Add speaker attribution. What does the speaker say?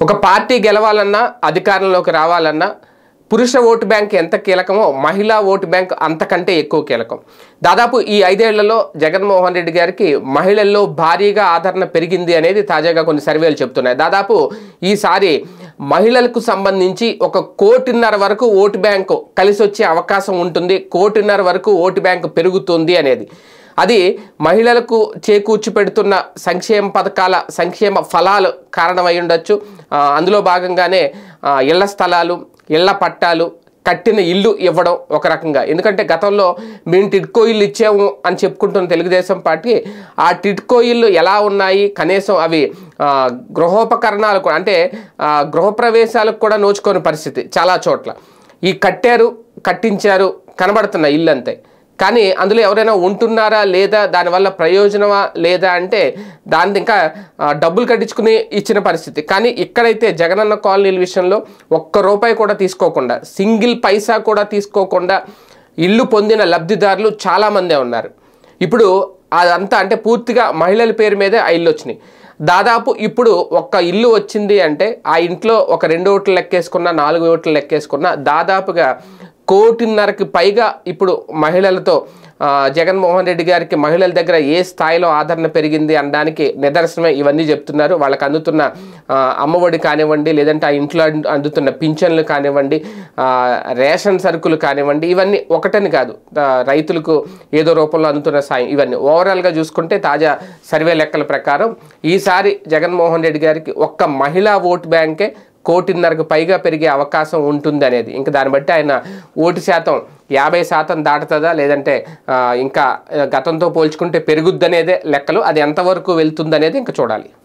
Speaker 1: ఒక పార్టీ గెలవాలన్నా అధికారంలోకి రావాలన్నా పురుష ఓటు బ్యాంక్ ఎంత కీలకమో మహిళా ఓటు బ్యాంక్ అంతకంటే ఎక్కువ కీలకం. దాదాపు ఈ 5 ఏళ్లలో జగన్మోహన్ రెడ్డి గారికి మహిళల్లో భారీగా ఆదరణ పెరిగింది అనేది తాజాగా కొన్ని సర్వేలు చెప్తున్నాయి. దాదాపు ఈసారి మహిళలకు సంబంధించి 1.5 కోటి వరకు ఓటు బ్యాంకు కలిసి వచ్చే అవకాశం ఉంటుంది, 1.5 కోటి వరకు ఓటు బ్యాంకు పెరుగుతుంది అనేది. అది మహిళలకు చేకూర్చి పెడుతున్న సంక్షేమ పథకాల సంక్షేమ ఫలాలు కారణమై ఉండొచ్చు. అందులో భాగంగానే ఇళ్ల స్థలాలు, ఇళ్ల పట్టాలు, కట్టిన ఇల్లు ఇవ్వడం ఒక రకంగా. ఎందుకంటే గతంలో మేము టిడ్కో ఇల్లు ఇచ్చాము అని చెప్పుకుంటున్న తెలుగుదేశం పార్టీ ఆ టిడ్కో ఇల్లు ఎలా ఉన్నాయి, కనీసం అవి గృహోపకరణాలు కూడా అంటే గృహప్రవేశాలకు కూడా నోచుకోని పరిస్థితి చాలా చోట్ల. ఈ కట్టించారు కనబడుతున్న ఇల్లు అంతే, కానీ అందులో ఎవరైనా ఉంటున్నారా లేదా, దానివల్ల ప్రయోజనమా లేదా అంటే దాన్ని ఇంకా డబ్బులు కట్టించుకుని ఇచ్చిన పరిస్థితి. కానీ ఇక్కడైతే జగనన్న కాలనీల విషయంలో ₹1 కూడా తీసుకోకుండా, సింగిల్ పైసా కూడా తీసుకోకుండా ఇల్లు పొందిన లబ్ధిదారులు చాలామందే ఉన్నారు. ఇప్పుడు అదంతా అంటే పూర్తిగా మహిళల పేరు మీదే ఆ ఇల్లు వచ్చినాయి. దాదాపు ఇప్పుడు ఒక్క ఇల్లు వచ్చింది అంటే ఆ ఇంట్లో ఒక 2 ఓట్లు లెక్కేసుకున్నా, 4 ఓట్లు లెక్కేసుకున్నా దాదాపుగా 1.5 కోటికి పైగా ఇప్పుడు మహిళలతో జగన్మోహన్ రెడ్డి గారికి మహిళల దగ్గర ఏ స్థాయిలో ఆదరణ పెరిగింది అనడానికి నిదర్శనమే ఇవన్నీ చెప్తున్నారు. వాళ్ళకి అందుతున్న అమ్మఒడి కానివ్వండి, లేదంటే ఆ ఇంట్లో అందుతున్న పింఛన్లు కానివ్వండి, రేషన్ సరుకులు కానివ్వండి, ఇవన్నీ ఒకటని కాదు, రైతులకు ఏదో రూపంలో అందుతున్న సాయం, ఇవన్నీ ఓవరాల్గా చూసుకుంటే తాజా సర్వే లెక్కల ప్రకారం ఈసారి జగన్మోహన్ రెడ్డి గారికి ఒక్క మహిళా ఓటు బ్యాంకే 1.5 కోటికి పైగా పెరిగే అవకాశం ఉంటుంది అనేది. ఇంకా దాన్ని బట్టి ఆయన ఓటు శాతం 50% దాటుతుందా, లేదంటే ఇంకా గతంతో పోల్చుకుంటే పెరుగుద్దనేదే లెక్కలు. అది ఎంతవరకు వెళ్తుందనేది ఇంకా చూడాలి.